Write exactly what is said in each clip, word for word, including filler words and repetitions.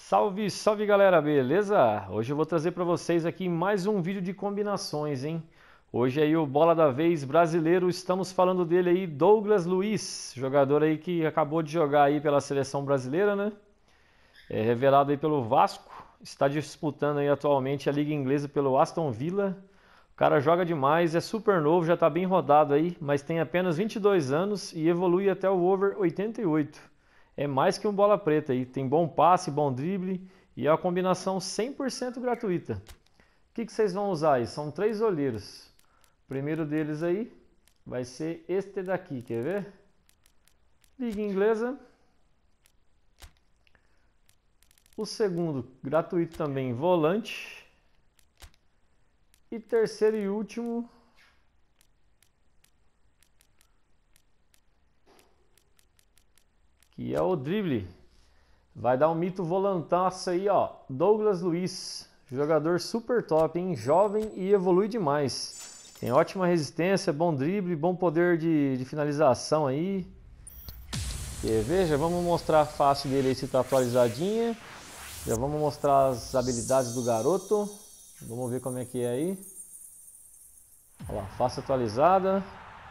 Salve, salve galera, beleza? Hoje eu vou trazer para vocês aqui mais um vídeo de combinações, hein? Hoje aí o bola da vez brasileiro, estamos falando dele aí, Douglas Luiz, jogador aí que acabou de jogar aí pela seleção brasileira, né? É revelado aí pelo Vasco, está disputando aí atualmente a Liga Inglesa pelo Aston Villa. O cara joga demais, é super novo, já está bem rodado aí, mas tem apenas vinte e dois anos e evolui até o over oitenta e oito. É mais que um bola preta aí, tem bom passe, bom drible e é uma combinação cem por cento gratuita. O que, que vocês vão usar aí? São três olheiros. O primeiro deles aí vai ser este daqui, quer ver? Liga Inglesa. O segundo, gratuito também, volante. E terceiro e último, que é o drible. Vai dar um mito volantaço aí, ó. Douglas Luiz, jogador super top, hein? Jovem e evolui demais. Tem ótima resistência, bom drible, bom poder de, de finalização aí. E veja, vamos mostrar a face dele aí se tá atualizadinha. Já vamos mostrar as habilidades do garoto. Vamos ver como é que é aí. Olha lá, face atualizada.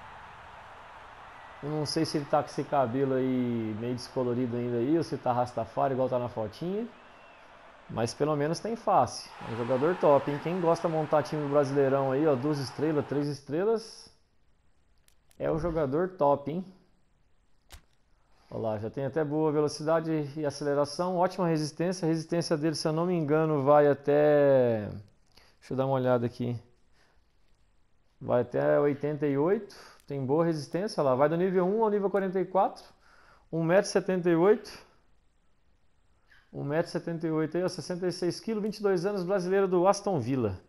Eu não sei se ele tá com esse cabelo aí meio descolorido ainda aí, ou se tá rastafari igual tá na fotinha. Mas pelo menos tem face. É um jogador top, hein? Quem gosta de montar time do Brasileirão aí, ó, duas estrelas, três estrelas, é o jogador top, hein? Olha lá, já tem até boa velocidade e aceleração, ótima resistência. A resistência dele, se eu não me engano, vai até... Deixa eu dar uma olhada aqui. Vai até oitenta e oito. Tem boa resistência, lá vai do nível um ao nível quarenta e quatro, um metro e setenta e oito, um metro e setenta e oito aí, sessenta e seis quilos, vinte e dois anos, brasileiro do Aston Villa.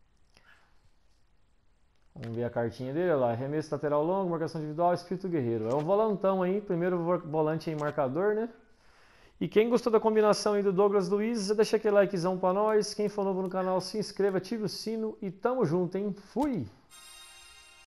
Vamos ver a cartinha dele, olha lá, arremesso lateral longo, marcação individual, espírito guerreiro. É um volantão aí, primeiro volante aí marcador, né? E quem gostou da combinação aí do Douglas Luiz, deixa aquele likezão pra nós. Quem for novo no canal, se inscreva, ative o sino e tamo junto, hein? Fui!